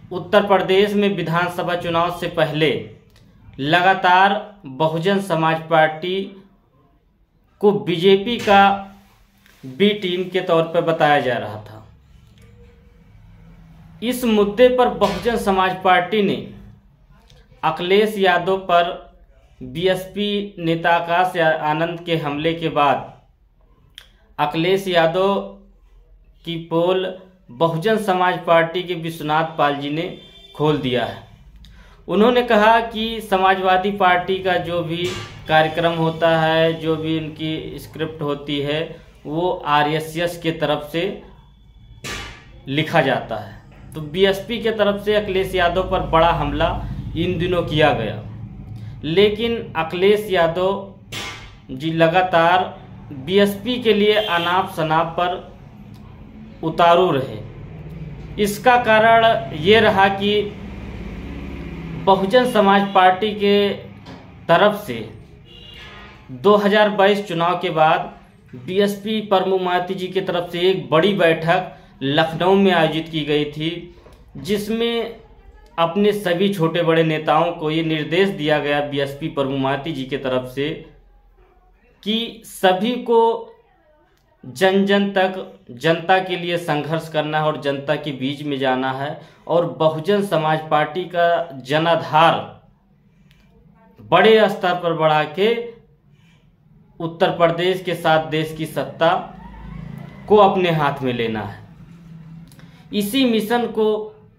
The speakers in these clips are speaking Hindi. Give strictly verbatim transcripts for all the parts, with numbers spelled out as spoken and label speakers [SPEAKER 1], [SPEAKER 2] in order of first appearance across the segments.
[SPEAKER 1] उत्तर प्रदेश में विधानसभा चुनाव से पहले लगातार बहुजन समाज पार्टी को बीजेपी का बी टीम के तौर पर बताया जा रहा था। इस मुद्दे पर बहुजन समाज पार्टी ने अखिलेश यादव पर बीएसपी नेता आकाश आनंद के हमले के बाद अखिलेश यादव की पोल बहुजन समाज पार्टी के विश्वनाथ पाल जी ने खोल दिया है। उन्होंने कहा कि समाजवादी पार्टी का जो भी कार्यक्रम होता है, जो भी उनकी स्क्रिप्ट होती है, वो आरएसएस के तरफ से लिखा जाता है। तो बीएसपी के तरफ से अखिलेश यादव पर बड़ा हमला इन दिनों किया गया, लेकिन अखिलेश यादव जी लगातार बीएसपी के लिए अनाप शनाप पर उतारू रहे। इसका कारण ये रहा कि बहुजन समाज पार्टी के तरफ से दो हज़ार बाईस चुनाव के बाद बीएसपी प्रमुख मायावती जी की तरफ से एक बड़ी बैठक लखनऊ में आयोजित की गई थी, जिसमें अपने सभी छोटे बड़े नेताओं को ये निर्देश दिया गया बीएसपी प्रमुख मायावती जी की तरफ से कि सभी को जन जन तक जनता के लिए संघर्ष करना है और जनता के बीच में जाना है और बहुजन समाज पार्टी का जनाधार बड़े स्तर पर बढ़ा के उत्तर प्रदेश के साथ देश की सत्ता को अपने हाथ में लेना है। इसी मिशन को,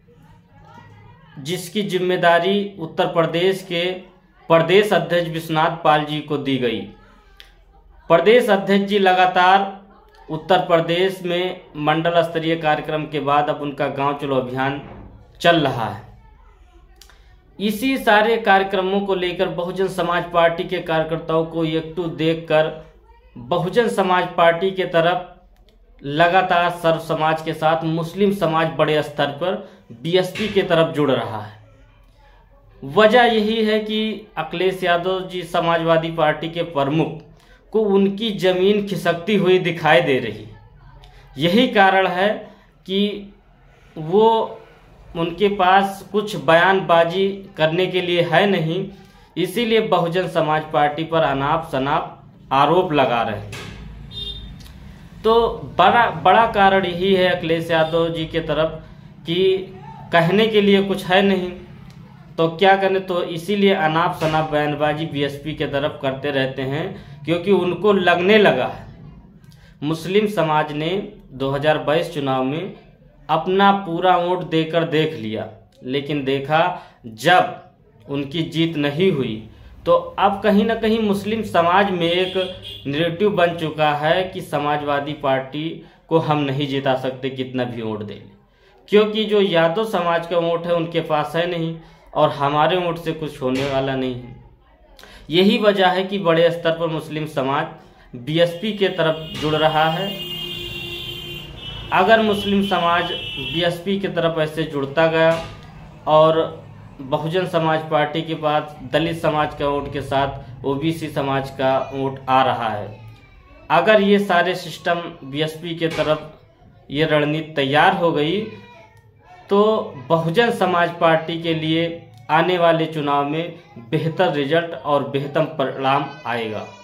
[SPEAKER 1] जिसकी जिम्मेदारी उत्तर प्रदेश के प्रदेश अध्यक्ष विश्वनाथ पाल जी को दी गई। प्रदेश अध्यक्ष जी लगातार उत्तर प्रदेश में मंडल स्तरीय कार्यक्रम के बाद अब उनका गांव चलो अभियान चल रहा है। इसी सारे कार्यक्रमों को लेकर बहुजन समाज पार्टी के कार्यकर्ताओं को एकजुट देखकर बहुजन समाज पार्टी के तरफ लगातार सर्व समाज के साथ मुस्लिम समाज बड़े स्तर पर बीएसपी के तरफ जुड़ रहा है। वजह यही है कि अखिलेश यादव जी समाजवादी पार्टी के प्रमुख को उनकी जमीन खिसकती हुई दिखाई दे रही। यही कारण है कि वो उनके पास कुछ बयानबाजी करने के लिए है नहीं, इसीलिए बहुजन समाज पार्टी पर अनाप शनाप आरोप लगा रहे हैं। तो बड़ा बड़ा कारण यही है अखिलेश यादव जी के तरफ कि कहने के लिए कुछ है नहीं, तो क्या करें, तो इसीलिए अनाप शनाप बयानबाजी बीएसपी के तरफ करते रहते हैं, क्योंकि उनको लगने लगा है मुस्लिम समाज ने दो हज़ार बाईस चुनाव में अपना पूरा वोट देकर देख लिया, लेकिन देखा जब उनकी जीत नहीं हुई तो अब कहीं ना कहीं मुस्लिम समाज में एक नैरेटिव बन चुका है कि समाजवादी पार्टी को हम नहीं जिता सकते कितना भी वोट दे लें, क्योंकि जो यादव समाज का वोट है उनके पास है नहीं और हमारे वोट से कुछ होने वाला नहीं है। यही वजह है कि बड़े स्तर पर मुस्लिम समाज बीएसपी के तरफ जुड़ रहा है। अगर मुस्लिम समाज बीएसपी की तरफ ऐसे जुड़ता गया और बहुजन समाज पार्टी के पास दलित समाज का वोट के साथ ओबीसी समाज का वोट आ रहा है, अगर ये सारे सिस्टम बीएसपी के तरफ ये रणनीति तैयार हो गई तो बहुजन समाज पार्टी के लिए आने वाले चुनाव में बेहतर रिजल्ट और बेहतर परिणाम आएगा।